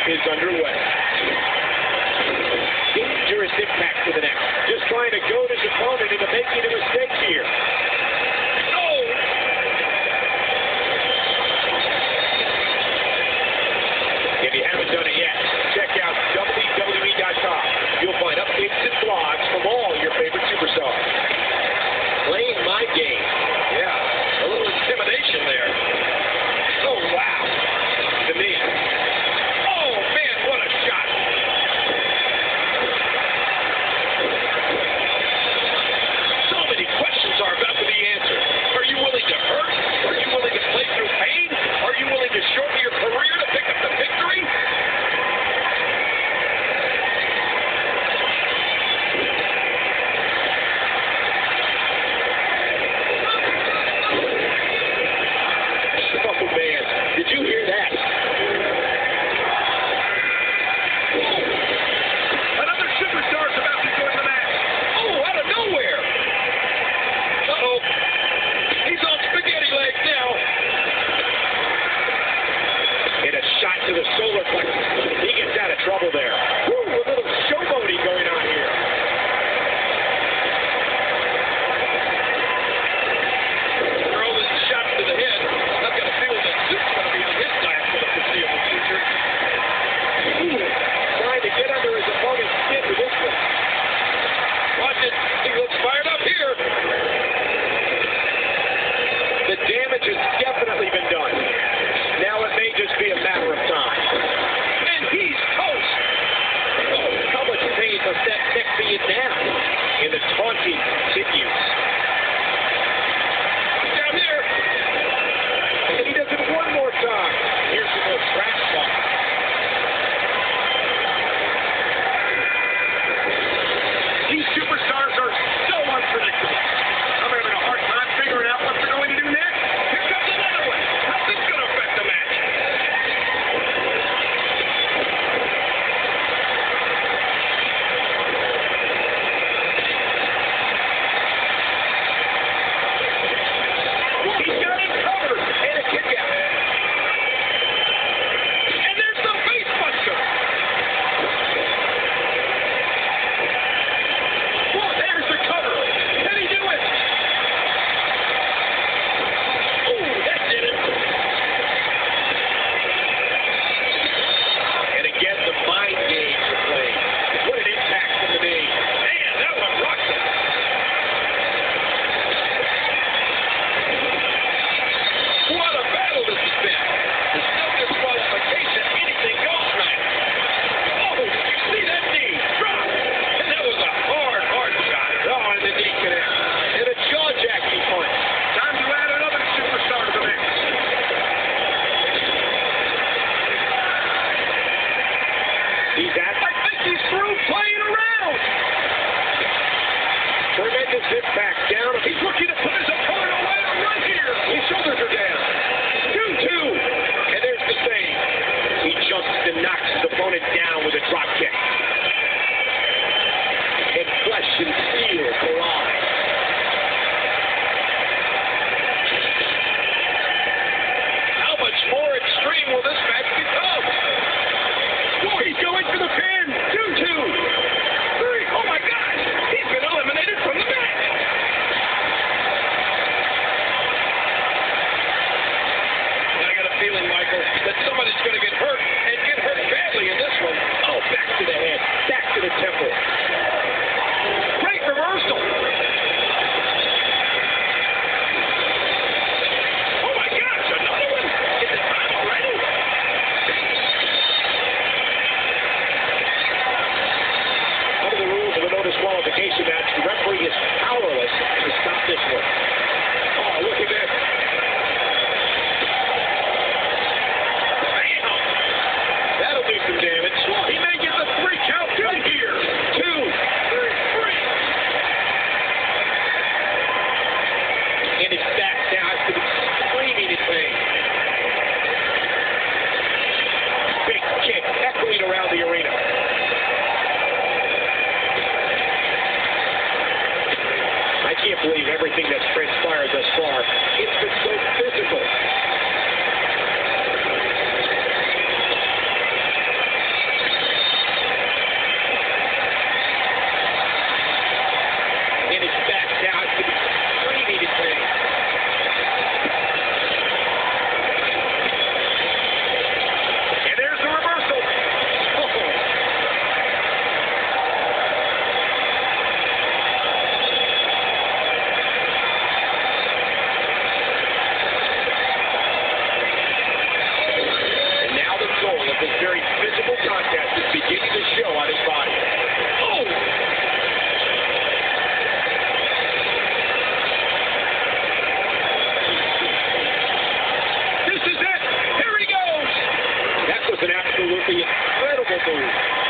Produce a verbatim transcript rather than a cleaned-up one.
is underway. Dangerous impact to the neck. Just trying to goad his opponent into making a mistake here. Oh! If you haven't done it yet, check out W W E dot com. You'll find updates and blogs from all your favorite superstars. Playing my game. Yeah, a little intimidation there. Oh, wow. To me. Oh, man, what a shot. So many questions are about to be answered. Are you willing to hurt? Are you willing to play through pain? Are you willing to shorten your career to pick up the victory? Oh, man, did you hear that? Another superstar's about to join the match. Oh, out of nowhere. Uh-oh. He's on spaghetti legs now. And a shot to the solar plexus. He gets out of trouble there. Woo, a little showboating going on here. Throw this shot to the head. I've got a feeling that this is going to be on his lap for the foreseeable future. Ooh, trying to get under his opponent's skin with this one. Watch it. He looks fired up here. The damage has definitely been done. Now it may just be a matter of time. And he's toast. Oh, how much pain must that neck be in now? And the taunting continues. Down here. And he does it one more time. Here's the little trash talk. These superstars are so unpredictable. I'm having a hard time figuring out what they're going to do next. Here comes another one. How's this going to affect the match? He's got him covered. And a kick out. And there's the face buster. Oh, there's the cover. Can he do it? Oh, that did it. And again, the mind games are played. What an impact from the knee. Man, that one rocked him. What a battle this has been. There's no disqualification. Anything goes right. Oh, did you see that knee? Drop. And that was a hard, hard shot. Oh, and the knee connect. And a jaw-jacking punch. Time to add another superstar to the mix. He's at. I think he's through playing around. Tremendous impact down. He's looking to put his opponent away right here. His shoulders are down. two two. And there's the save. He jumps and knocks his opponent down with a drop kick. And flesh and steel collide. How much more extreme will this match become? Oh, he's going for the pin. two two. Three. Oh, my gosh. He's been eliminated from the match. I got a feeling, Michael, that somebody's going to get hurt and get hurt badly in this one. Oh, back to the head. Back to the temple. Great reversal. Oh, my gosh. Another one? Is it time already? Under the rules of a no disqualification match, the referee is powerless to stop this one. Oh, look at this. Bam! the incredible move